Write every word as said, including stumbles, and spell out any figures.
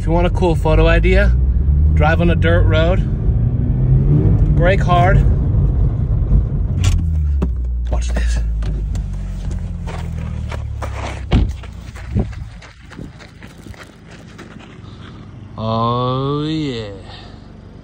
you want a cool photo idea, drive on a dirt road, brake hard. Watch this. Oh yeah.